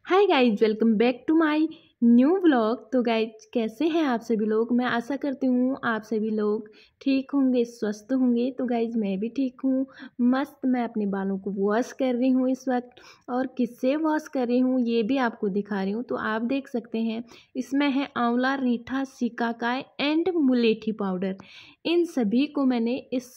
Hi guys, welcome back to my new vlog. तो guys, कैसे हैं आप सभी लोग। मैं आशा करती हूँ आप सभी लोग ठीक होंगे, स्वस्थ होंगे। तो गाइज, मैं भी ठीक हूँ, मस्त। मैं अपने बालों को वॉश कर रही हूँ इस वक्त, और किससे वॉश कर रही हूँ ये भी आपको दिखा रही हूँ। तो आप देख सकते हैं, इसमें है आंवला, रीठा, सिकाकाई एंड मुलेठी पाउडर। इन सभी को मैंने इस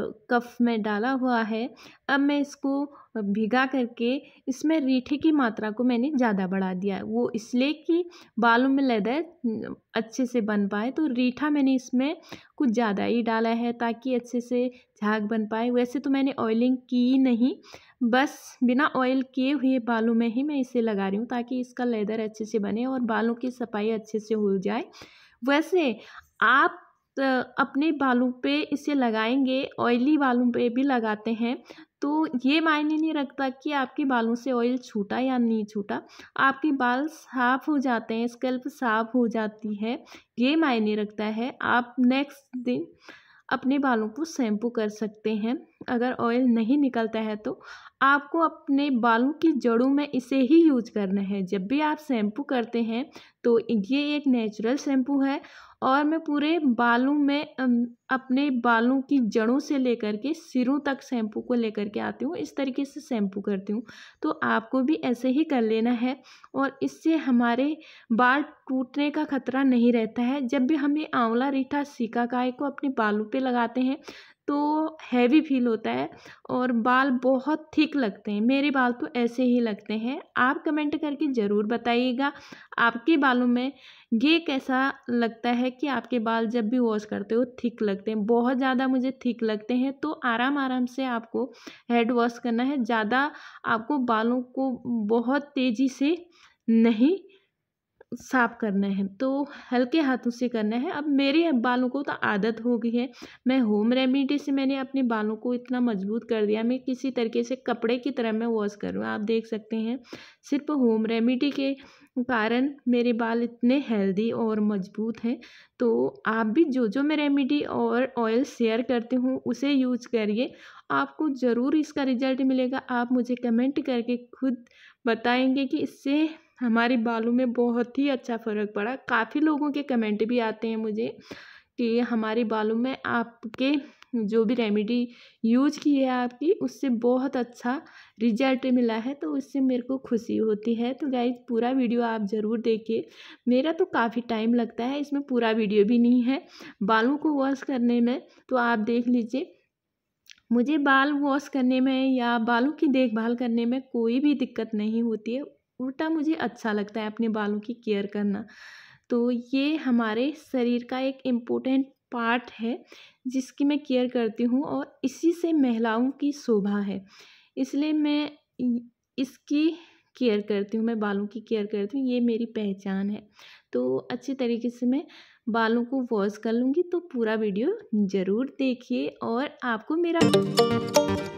कप में डाला हुआ है। अब मैं इसको भिगा करके इसमें रीठे की मात्रा को मैंने ज़्यादा बढ़ा दिया है, वो इसलिए कि बालों में लेदर अच्छे से बन पाए। तो रीठा मैंने इसमें कुछ ज़्यादा ही डाला है ताकि अच्छे से झाग बन पाए। वैसे तो मैंने ऑयलिंग की नहीं, बस बिना ऑयल किए हुए बालों में ही मैं इसे लगा रही हूँ ताकि इसका लेदर अच्छे से बने और बालों की सफाई अच्छे से हो जाए। वैसे आप अपने बालों पे इसे लगाएंगे, ऑयली बालों पे भी लगाते हैं तो ये मायने नहीं रखता कि आपके बालों से ऑयल छूटा या नहीं छूटा। आपके बाल साफ़ हो जाते हैं, स्कैल्प साफ़ हो जाती है, ये मायने रखता है। आप नेक्स्ट दिन अपने बालों को शैम्पू कर सकते हैं। अगर ऑयल नहीं निकलता है तो आपको अपने बालों की जड़ों में इसे ही यूज करना है। जब भी आप शैम्पू करते हैं तो ये एक नेचुरल शैम्पू है, और मैं पूरे बालों में अपने बालों की जड़ों से लेकर के सिरों तक शैम्पू को लेकर के आती हूँ। इस तरीके से शैम्पू करती हूँ, तो आपको भी ऐसे ही कर लेना है, और इससे हमारे बाल टूटने का खतरा नहीं रहता है। जब भी हम ये आंवला, रीठा, सिकाकाई को अपने बालों पे लगाते हैं तो हैवी फील होता है और बाल बहुत थिक लगते हैं। मेरे बाल तो ऐसे ही लगते हैं। आप कमेंट करके ज़रूर बताइएगा आपके बालों में ये कैसा लगता है कि आपके बाल जब भी वॉश करते हो थिक लगते हैं। बहुत ज़्यादा मुझे थिक लगते हैं तो आराम आराम से आपको हेड वॉश करना है। ज़्यादा आपको बालों को बहुत तेज़ी से नहीं साफ करना है, तो हल्के हाथों से करना है। अब मेरे बालों को तो आदत हो गई है, मैं होम रेमेडी से मैंने अपने बालों को इतना मजबूत कर दिया। मैं किसी तरीके से कपड़े की तरह मैं वॉश कर रही हूँ। आप देख सकते हैं, सिर्फ होम रेमेडी के कारण मेरे बाल इतने हेल्दी और मजबूत हैं। तो आप भी जो जो मैं रेमेडी और ऑयल शेयर करती हूँ उसे यूज करिए, आपको ज़रूर इसका रिजल्ट मिलेगा। आप मुझे कमेंट करके खुद बताएंगे कि इससे हमारे बालों में बहुत ही अच्छा फ़र्क पड़ा। काफ़ी लोगों के कमेंट भी आते हैं मुझे कि हमारे बालों में आपके जो भी रेमेडी यूज की है आपकी, उससे बहुत अच्छा रिजल्ट मिला है, तो उससे मेरे को खुशी होती है। तो गाइज, पूरा वीडियो आप ज़रूर देखिए। मेरा तो काफ़ी टाइम लगता है, इसमें पूरा वीडियो भी नहीं है बालों को वॉश करने में, तो आप देख लीजिए। मुझे बाल वॉश करने में या बालों की देखभाल करने में कोई भी दिक्कत नहीं होती है, उल्टा मुझे अच्छा लगता है अपने बालों की केयर करना। तो ये हमारे शरीर का एक इम्पोर्टेंट पार्ट है जिसकी मैं केयर करती हूँ, और इसी से महिलाओं की शोभा है, इसलिए मैं इसकी केयर करती हूँ। मैं बालों की केयर करती हूँ, ये मेरी पहचान है। तो अच्छी तरीके से मैं बालों को वॉश कर लूँगी। तो पूरा वीडियो ज़रूर देखिए और आपको मेरा